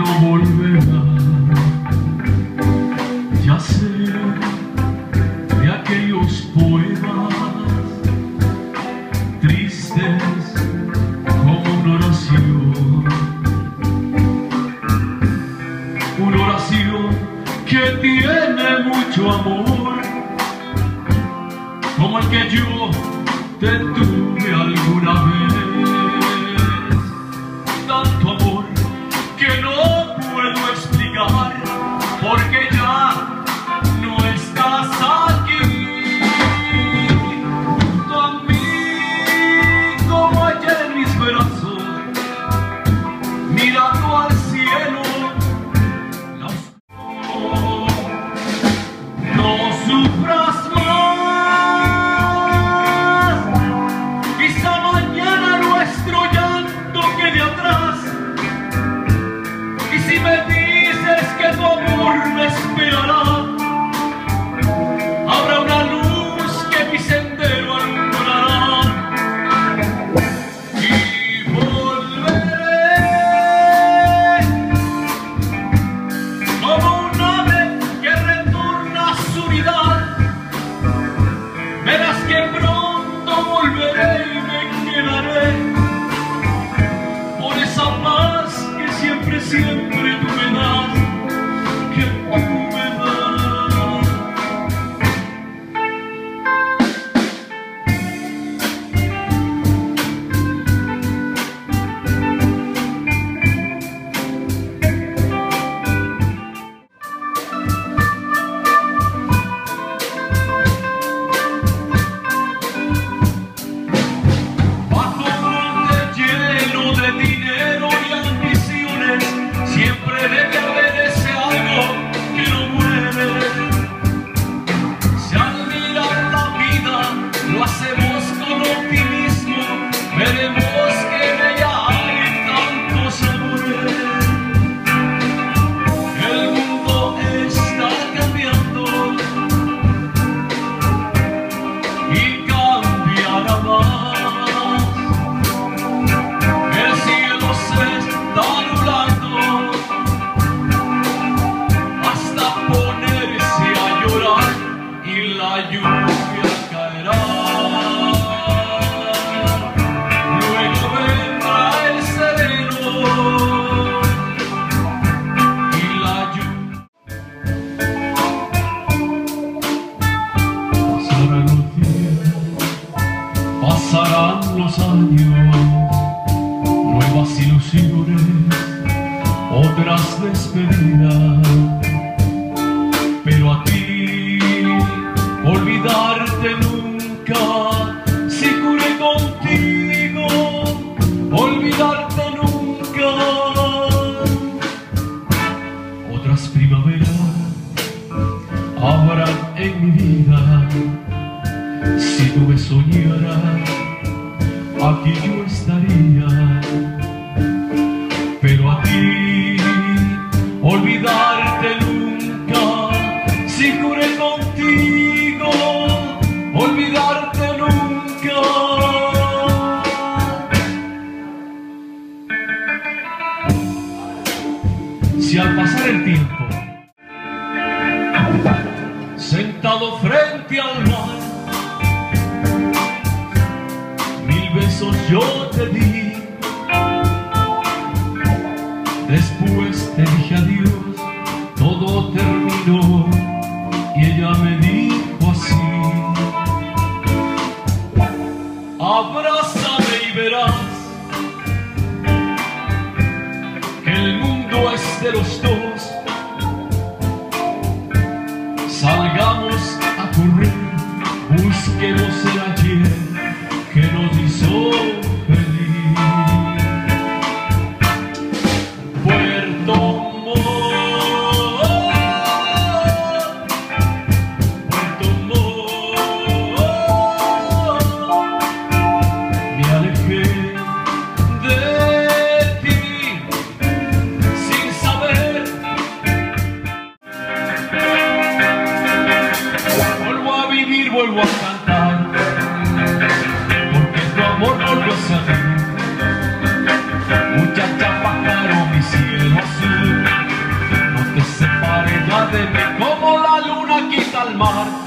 no volverá. Ya sé de aquellos poemas tristes como una oración que tiene mucho amor, como el que yo te tuve alguna vez. Tanto amor que no puedo explicar, porque ya no estás aquí. Junto a mí, como ayer en mis brazos, mirando al cielo, no sufras más. Quizá mañana nuestro llanto quede atrás. Y si me dices que tu amor me esperará, habrá una luz que mi sendero alumbrará. Y volveré como un ave que retorna a su unidad. Verás que pronto volveré y me quedaré por esa paz que siempre, siempre tú me das, que tú me das. Bajo un monte lleno de dinero y ambiciones, siempre debe haber ese algo que no muere. Si al mirar la vida lo hacemos con optimismo, veremos que en ella hay tantos sabores. El mundo está cambiando y cambiará más. El cielo se está nublando hasta ponerse a llorar y la lluvia caerá. Luego vendrá el sereno y la lluvia. Pasarán los días, pasarán los años, nuevas ilusiones, otras despedidas, pero a ti olvidarte nunca, si curé contigo, olvidarte nunca. Otras primaveras habrán en mi vida, si tú me soñaras, aquí yo estaría. Pero a ti olvidarte nunca, si juré contigo, olvidarte nunca. Si al pasar el tiempo, sentado frente al mar, mil besos yo te di, después te dije adiós, todo terminó y ella me dijo así: abrázame y verás que el mundo es de los dos. Salgamos a correr, busquemos el ayer que nos hizo feliz. Puerto Montt, Puerto Montt, me alejé de ti sin saber al mar.